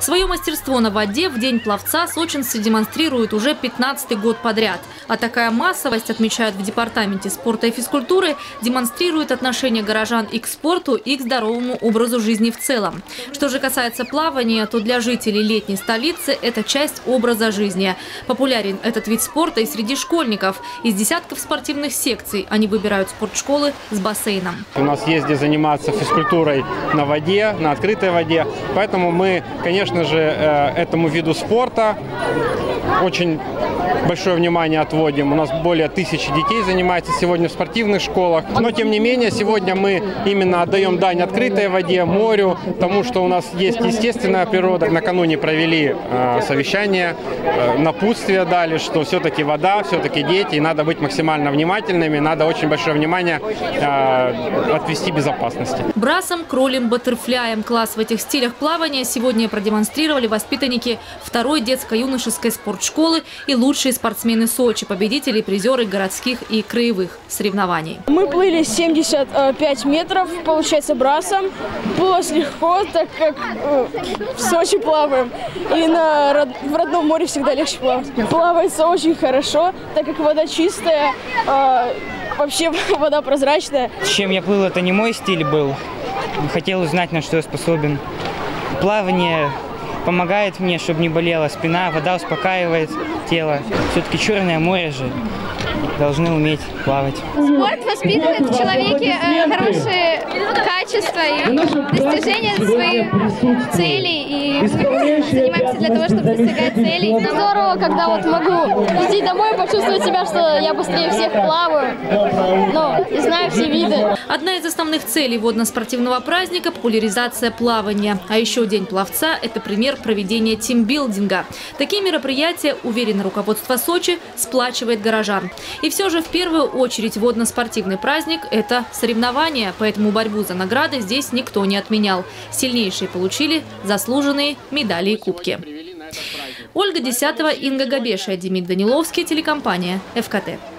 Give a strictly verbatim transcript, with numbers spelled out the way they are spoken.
Свое мастерство на воде в День пловца сочинцы демонстрируют уже пятнадцатый год подряд. А такая массовость, отмечают в Департаменте спорта и физкультуры, демонстрирует отношение горожан и к спорту, и к здоровому образу жизни в целом. Что же касается плавания, то для жителей летней столицы это часть образа жизни. Популярен этот вид спорта и среди школьников. Из десятков спортивных секций они выбирают спортшколы с бассейном. У нас есть где заниматься физкультурой на воде, на открытой воде. Поэтому мы, конечно же, этому виду спорта очень большое внимание отводим. У нас более тысячи детей занимается сегодня в спортивных школах. Но, тем не менее, сегодня мы именно отдаем дань открытой воде, морю, тому, что у нас есть естественная природа. Накануне провели э, совещание, э, напутствие дали, что все-таки вода, все-таки дети, и надо быть максимально внимательными, надо очень большое внимание э, отвести безопасности. Брасом, кролем, баттерфляем. Класс в этих стилях плавания сегодня продемонстрировали воспитанники второй детско-юношеской спортшколы и лучшие спортсмены Сочи, победители и призеры городских и краевых соревнований. Мы плыли семьдесят пять метров, получается, брасом. Было легко, так как э, в Сочи плаваем. И на, в родном море всегда легче плавать. Плавается очень хорошо, так как вода чистая, э, вообще вода прозрачная. Чем я плыл, это не мой стиль был. Хотел узнать, на что я способен. Плавание помогает мне, чтобы не болела спина, вода успокаивает тело. Все-таки Черное море же, должны уметь плавать. Спорт воспитывает в человеке э, хорошие качества и достижения своих целей. И мы занимаемся для того, чтобы достигать целей. Здорово, когда вот могу идти домой, почувствовать себя, что я быстрее всех плаваю, но и знаю все виды. Одна из основных целей водно-спортивного праздника – популяризация плавания. А еще День пловца – это пример проведения тимбилдинга. Такие мероприятия, уверено руководство Сочи, сплачивает горожан. И все же в первую очередь водно-спортивный праздник – это соревнования, поэтому борьбу за награды здесь никто не отменял. Сильнейшие получили заслуженные медали и кубки. Ольга Десятова, Инга Габешия, Демид Даниловский, телекомпания эф ка тэ.